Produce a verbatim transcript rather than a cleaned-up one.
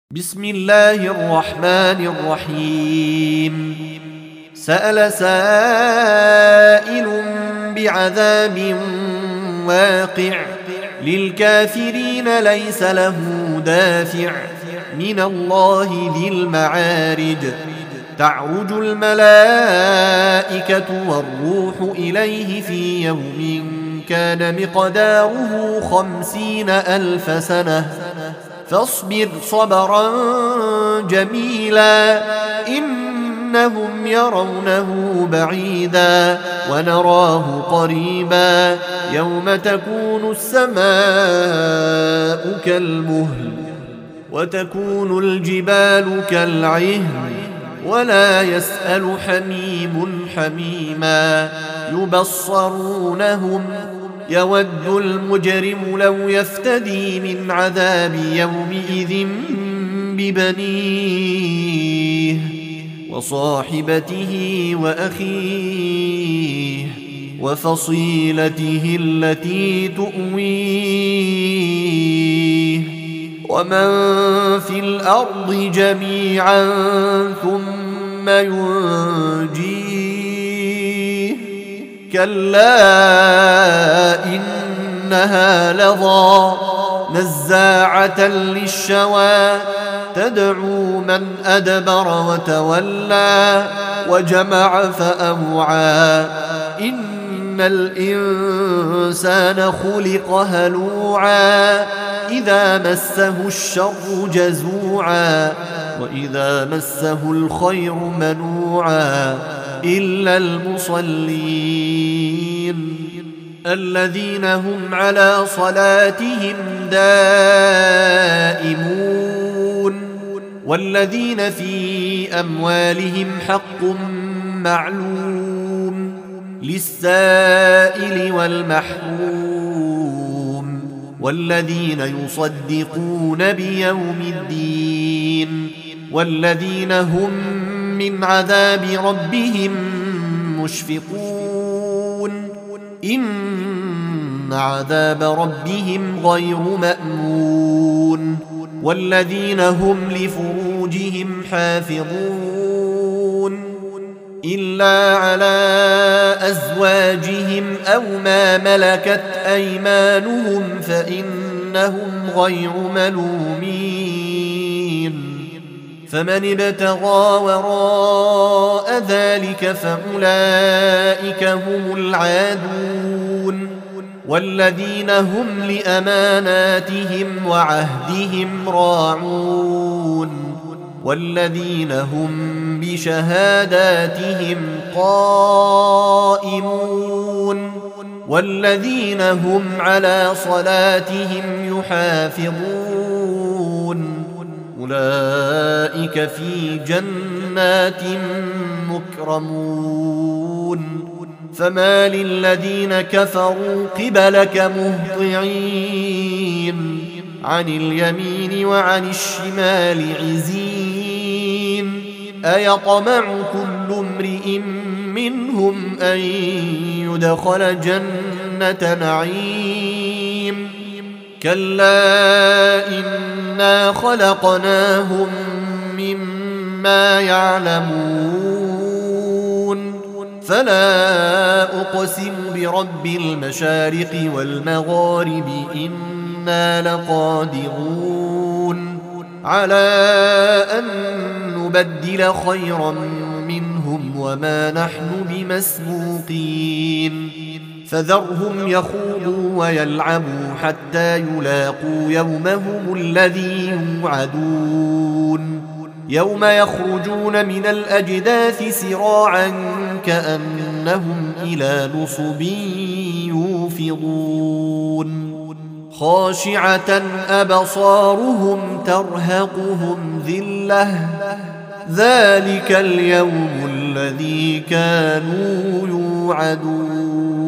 بسم الله الرحمن الرحيم. سأل سائل بعذاب واقع للكافرين ليس له دافع من الله ذي المعارج. تعرج الملائكة والروح إليه في يوم كان مقداره خمسين ألف سنة فاصبر صبرا جميلا إنهم يرونه بعيدا ونراه قريبا يوم تكون السماء كالمهل وتكون الجبال كالعهن ولا يسأل حميم حميما يبصرونهم يود المجرم لو يفتدي من عذاب يومئذ ببنيه وصاحبته وأخيه وفصيلته التي تؤويه ومن في الأرض جميعا ثم ينجيه كلا إنها لظى نزاعة للشوى تدعو من أدبر وتولى وجمع فأوعى إن الإنسان خلق هلوعا إذا مسه الشر جزوعا وإذا مسه الخير منوعا إلا المصلين الذين هم على صلاتهم دائمون والذين في أموالهم حق معلوم للسائل والمحروم والذين يصدقون بيوم الدين والذين هم من عذاب ربهم مشفقون إن عذاب ربهم غير مأمون والذين هم لفروجهم حافظون إلا على أزواجهم أو ما ملكت أيمانهم فإنهم غير ملومين فمن ابتغى وراء ذلك فأولئك هم العادون والذين هم لأماناتهم وعهدهم راعون والذين هم بشهاداتهم قائمون والذين هم على صلاتهم يحافظون أولئك في جنات مكرمون فما للذين كفروا قبلك مهطعين عن اليمين وعن الشمال عزين أيطمع كل امرئ منهم أن يدخل جنة نعيم كلا إنا خلقناهم مما يعلمون فلا أقسم برب المشارق والمغارب إنا لقادرون على أن نبدل خيرا منهم وما نحن بمسبوقين فذرهم يخوضوا ويلعبوا حتى يلاقوا يومهم الذي يوعدون يوم يخرجون من الأجداث سراعا كأنهم إلى نصب يوفضون خاشعة أبصارهم ترهقهم ذلة ذلك اليوم الذي كانوا يوعدون.